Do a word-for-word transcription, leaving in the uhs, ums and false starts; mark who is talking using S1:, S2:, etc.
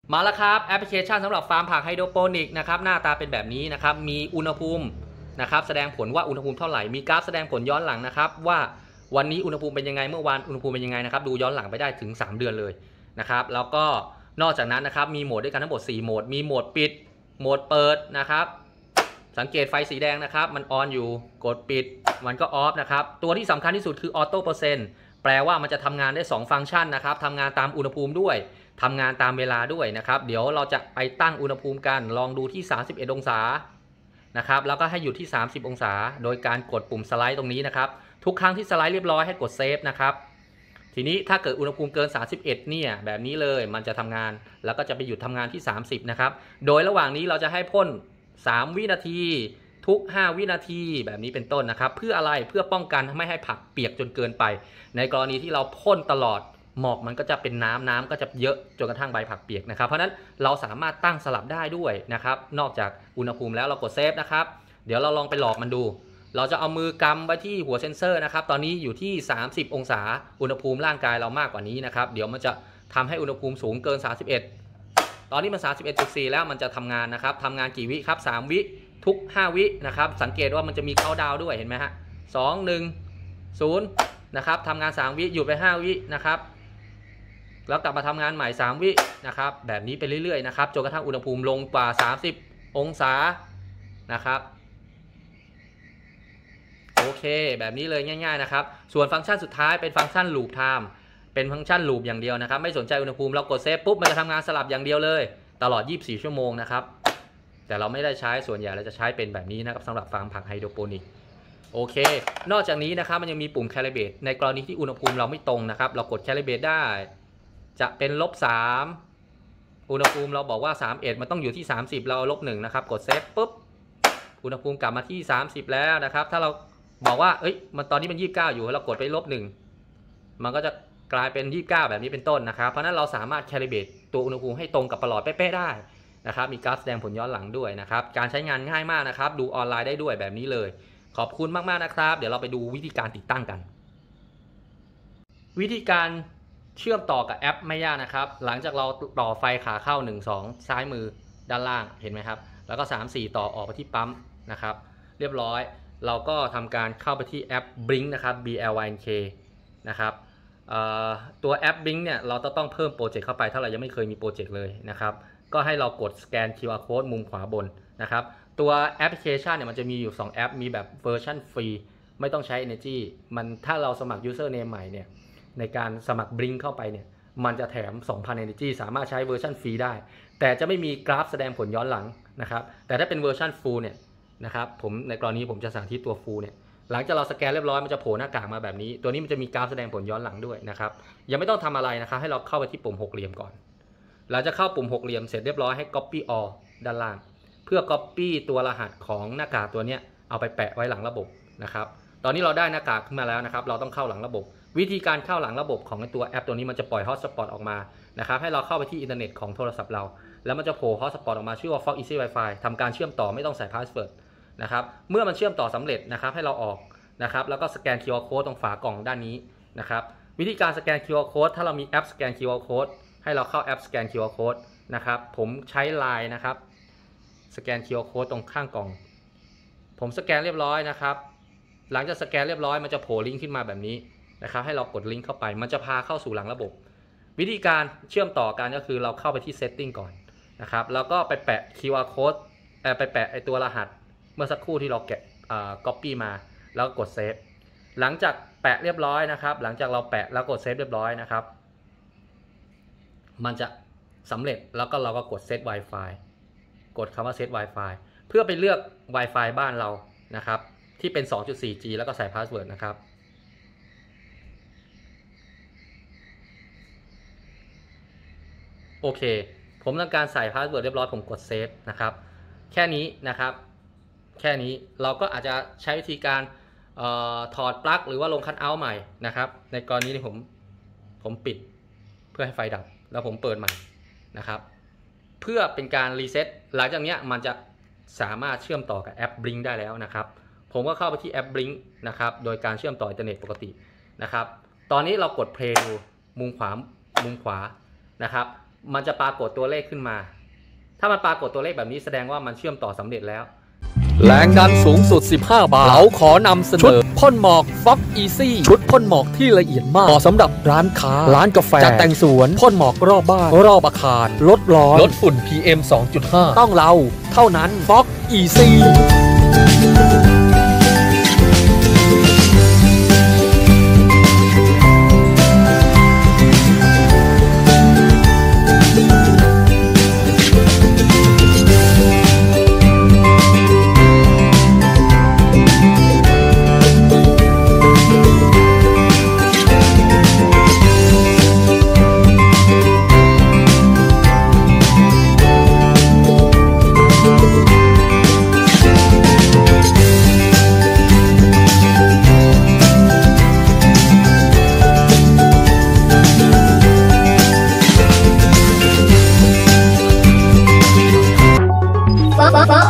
S1: มาแล้วครับแอปพลิเคชันสำหรับฟาร์มผักไฮโดรโปนิกนะครับหน้าตาเป็นแบบนี้นะครับมีอุณหภูมินะครับแสดงผลว่าอุณหภูมิเท่าไหร่มีกราฟแสดงผลย้อนหลังนะครับว่าวันนี้อุณหภูมิเป็นยังไงเมื่อวานอุณหภูมิเป็นยังไงนะครับดูย้อนหลังไปได้ถึงสามเดือนเลยนะครับแล้วก็นอกจากนั้นนะครับมีโหมดด้วยกันทั้งหมดสี่โหมดมีโหมดปิดโหมดเปิดนะครับสังเกตไฟสีแดงนะครับมันออนอยู่กดปิดมันก็ออฟนะครับตัวที่สำคัญที่สุดคือออโต้เปอร์เซ็นต์แปลว่ามันจะทำงานได้สองฟังก์ชันนะครับทำงานตามอุณหภูมิด้วยทำงานตามเวลาด้วยนะครับเดี๋ยวเราจะไปตั้งอุณหภูมิกันลองดูที่สามสิบเอ็ดองศานะครับแล้วก็ให้อยู่ที่สามสิบองศาโดยการกดปุ่มสไลด์ตรงนี้นะครับทุกครั้งที่สไลด์เรียบร้อยให้กดเซฟนะครับทีนี้ถ้าเกิดอุณหภูมิเกินสามสิบเอ็ดเนี่ยแบบนี้เลยมันจะทำงานแล้วก็จะไปหยุดทำงานที่สามสิบนะครับโดยระหว่างนี้เราจะให้พ่นสามวินาทีทุกห้าวินาทีแบบนี้เป็นต้นนะครับเพื่ออะไรเพื่อป้องกันไม่ให้ผักเปียกจนเกินไปในกรณีที่เราพ่นตลอดหมอกมันก็จะเป็นน้ำน้ำก็จะเยอะจนกระทั่งใบผักเปียกนะครับเพราะนั้นเราสามารถตั้งสลับได้ด้วยนะครับนอกจากอุณหภูมิแล้วเรากดเซฟนะครับเดี๋ยวเราลองไปหลอกมันดูเราจะเอามือกำไว้ที่หัวเซนเซอร์นะครับตอนนี้อยู่ที่สามสิบองศาอุณหภูมิร่างกายเรามากกว่านี้นะครับเดี๋ยวมันจะทำให้อุณหภูมิสูงเกินสามสิบเอ็ดตอนนี้มัน สามสิบเอ็ดจุดสี่ แล้วมันจะทำงานนะครับทำงานกี่วิครับสามวิทุกห้าวินะครับสังเกตว่ามันจะมีเคาน์ดาวน์ด้วยเห็นไหมฮะสอง หนึ่ง ศูนย์นะครับทำงานสามวิหยุดไปห้าวินะครับแล้วกลับมาทำงานใหม่สามวินะครับแบบนี้ไปเรื่อยๆนะครับจนกระทั่งอุณหภูมิลงกว่าสามสิบองศานะครับโอเคแบบนี้เลยง่ายๆนะครับส่วนฟังก์ชันสุดท้ายเป็นฟังก์ชัน loop time เป็นฟังก์ชัน loop อย่างเดียวนะครับไม่สนใจอุณหภูมิเรากดเซฟปุ๊บมันจะทำงานสลับอย่างเดียวเลยตลอดยี่สิบสี่ชั่วโมงนะครับแต่เราไม่ได้ใช้ส่วนใหญ่เราจะใช้เป็นแบบนี้นะครับสำหรับฟาร์มผักไฮโดรโปนิกโอเคนอกจากนี้นะครับมันยังมีปุ่ม calibrate ในกรณีที่อุณหภูมิเราไม่ตรงนะครับเรากด calibrate ได้จะเป็นลบสามอุณหภูมิเราบอกว่าสามสิบเอ็ดมันต้องอยู่ที่สามสิบเราลบหนึ่งนะครับกดเซฟปุ๊บอุณหภูมิกลับมาที่สามสิบแล้วนะครับถ้าเราบอกว่าเอ้ยมันตอนนี้เป็นยี่สิบเก้าอยู่เรากดไปลบหนึ่งมันก็จะกลายเป็นยี่สิบเก้าแบบนี้เป็นต้นนะครับเพราะนั้นเราสามารถ calibrate ตัวอุณหภูมิให้ตรงกับประหลอดเป๊ะๆได้นะครับมีกราฟแสดงผลย้อนหลังด้วยนะครับการใช้งานง่ายมากนะครับดูออนไลน์ได้ด้วยแบบนี้เลยขอบคุณมากๆนะครับเดี๋ยวเราไปดูวิธีการติดตั้งกันวิธีการเชื่อมต่อกับแอปไม่ยากนะครับหลังจากเราต่อไฟขาเข้าหนึ่ง สองซ้ายมือด้านล่างเห็นไหมครับแล้วก็สาม สี่ต่อออกไปที่ปั๊มนะครับเรียบร้อยเราก็ทำการเข้าไปที่แอป Blink นะครับ B L Y N K นะครับตัวแอป Blink เนี่ยเราต้องเพิ่มโปรเจกต์เข้าไปถ้าเรายังไม่เคยมีโปรเจกต์เลยนะครับก็ให้เรากดสแกน คิว อาร์ Code มุมขวาบนนะครับตัวแอปพลิเคชันเนี่ยมันจะมีอยู่สองแอปมีแบบเวอร์ชันฟรีไม่ต้องใช้ Energy มันถ้าเราสมัคร Username ใหม่เนี่ยในการสมัคร Blink เข้าไปเนี่ยมันจะแถม สองพัน Energy สามารถใช้เวอร์ชันฟรีได้แต่จะไม่มีกราฟแสดงผลย้อนหลังนะครับแต่ถ้าเป็นเวอร์ชัน Full เนี่ยนะครับผมในกรณีผมจะสาธิตตัว Full เนี่ยหลังจากเราสแกนเรียบร้อยมันจะโผล่หน้ากากมาแบบนี้ตัวนี้มันจะมีกราฟแสดงผลย้อนหลังด้วยนะครับยังไม่ต้องทำอะไรนะครับให้เราเข้าไปที่ปุ่มหกเหลี่ยมก่อนเราจะเข้าปุ่มหกเหลี่ยมเสร็จเรียบร้อยให้ Copy All ด้านล่างเพื่อ Copy ตัวรหัสของหน้ากากตัวนี้เอาไปแปะไว้หลังระบบนะครับตอนนี้เราได้หน้ากากขึ้นมาแล้วนะครับเราต้องเข้าหลังระบบวิธีการเข้าหลังระบบของตัวแอปตัวนี้มันจะปล่อย Hotspot ออกมานะครับให้เราเข้าไปที่อินเทอร์เน็ตของโทรศัพท์เราแล้วมันจะโผล่ Hotspot ออกมาชื่อว่า Fox Easy Wi-Fi ทำการเชื่อมต่อไม่ต้องใส่ Password นะครับเมื่อมันเชื่อมต่อสำเร็จนะครับให้เราออกนะครับแล้วก็สแกน คิว อาร์ Code ตรงฝากล่องด้านนี้นะครับวิธีการสแกน คิว อาร์ Code ถ้าเรามีแอปสแกน คิว อาร์ Code ให้เราเข้าแอปสแกน คิว อาร์ Code นะครับผมใช้ ไลน์ นะครับสแกน คิว อาร์ Code ตรงข้างกล่องผมสแกนเรียบร้อยนะครับหลังจากสแกนเรียบร้อยมันจะโผล่ลิงก์ขึ้นมาแบบนี้นะครับให้เรากดลิงก์เข้าไปมันจะพาเข้าสู่หลังระบบวิธีการเชื่อมต่อกันก็คือเราเข้าไปที่ Setting ก่อนนะครับแล้วก็ไปแปะ คิว อาร์ Code ไปแปะไอตัวรหัสเมื่อสักครู่ที่เราแกะ Copy มาแล้วกดเซฟหลังจากแปะเรียบร้อยนะครับหลังจากเราแปะแล้วกดเซฟเรียบร้อยนะครับมันจะสำเร็จแล้วก็เราก็กด Set Wi-Fi กดคำว่า Set Wi-Fi เพื่อไปเลือก Wi-Fi บ้านเรานะครับที่เป็น สองจุดสี่จี แล้วก็ใส่พาสเวิร์ดนะครับโอเคผมทำการใส่พาสเวิร์ดเรียบร้อยผมกดเซฟนะครับแค่นี้นะครับแค่นี้เราก็อาจจะใช้วิธีการออถอดปลั๊กหรือว่าลงคัทเอาท์ใหม่นะครับในกรณีที่ผมผมปิดเพื่อให้ไฟดับแล้วผมเปิดใหม่นะครับเพื่อเป็นการรีเซ็ตหลังจากนี้มันจะสามารถเชื่อมต่อกับแอป Blink ได้แล้วนะครับผมก็เข้าไปที่แอป Blink นะครับโดยการเชื่อมต่ออินเทอร์เน็ตปกตินะครับตอนนี้เรากดเพลย์ดูมุมขวามุมขวานะครับมันจะปรากฏตัวเลขขึ้นมาถ้ามันปรากฏตัวเลขแบบนี้แสดงว่ามันเชื่อมต่อสำเร็จแล้ว
S2: แรงดันสูงสุดสิบห้าบาร์เราขอนำเสนอชุดพ่นหมอก Fox Easy ชุดพ่นหมอกที่ละเอียดมากเหมาะสำหรับร้านค้าร้านกาแฟจัดแต่งสวนพ่นหมอกรอบบ้านรอบอาคารลดร้อนลดฝุ่น พี เอ็ม สองจุดห้า ต้องเราเท่านั้น Fox Easy
S3: Fox